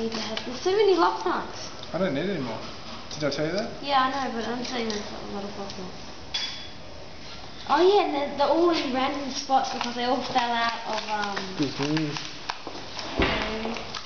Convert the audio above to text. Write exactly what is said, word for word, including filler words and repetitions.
need to have. There's so many lock nuts. I don't need any more. Did I tell you that? Yeah, I know, but I'm saying there's a lot of lock nuts. Oh yeah, and they're, they're all in random spots because they all fell out of um. Mm-hmm. um